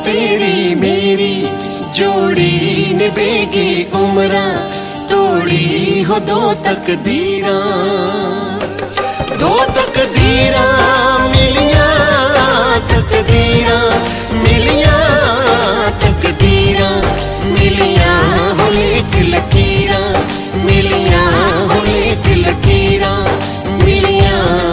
तेरी मेरी जोड़ी निभेगी उम्रा, तोड़ी हो दो तकदीरा। दो तकदीरा मिलिया, तकदीरा मिलिया, तकदीरा मिलिया हो लेक लकीरा, मिलिया हो लेक लकीरा मिलिया।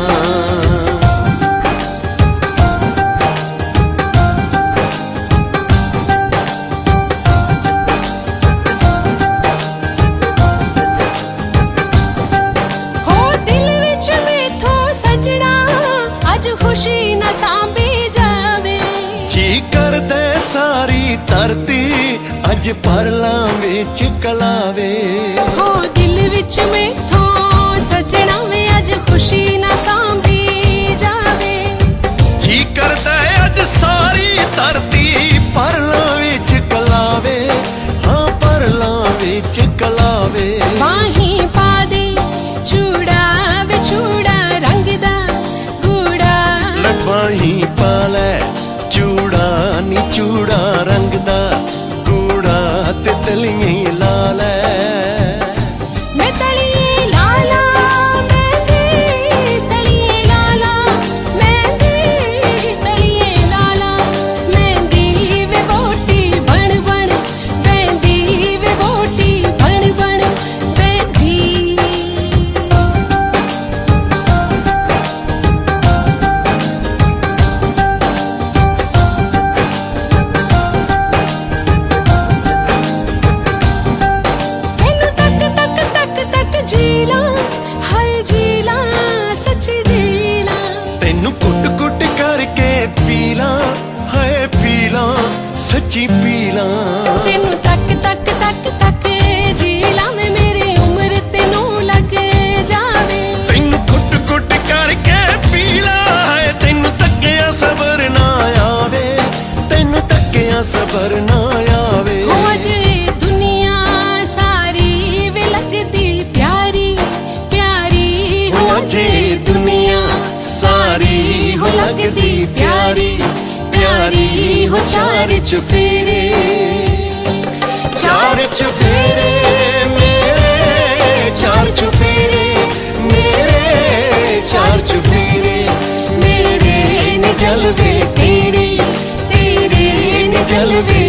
खुशी न सांभी जावे, जी कर दे सारी धरती अज परलां विच कलावे। हो दिल विच मैथों सजना वे अज खुशी न सांभी जावे, जी कर दे अज सारी धरती परलां विच कलावे। हाँ परलां विच कलावे। बाही पा दे चूड़ा वे चूड़ा रंग दा, बाही पाले चूड़ा नी चूड़ा रंग दा, कूड़ा ते तलिए लाल मैं तलिए लाला, मेहंदी तलिए लाला, मेहंदी तलिए लाला, मेहंदी वे वोटी बन बन, मेहंदी वे वोटी बन बन मेहंदी। जीला हाय जीला सच्ची जीला, तेनू कुट कुट करके पीला, हाय पीला सच्ची पीला। तेनू तक तक तक तक जीला मैं मेरी उम्र तेनू लग जावे। तेनू कुट कुट करके पीला, हाय तेनू तकिया सबर ना आवे, तेनू तकिया सबर ना आवे। दुनिया सारी वे लगदी प्यारी प्यारी, हो जे दुनिया सारी हो लगदी प्यारी प्यारी। हो चार चुफेरे, चार चुफेरे मेरे, चार चुफेरे मेरे, चार चुफेरे मेरे ने जलवे तेरे, तेरे ने जलवे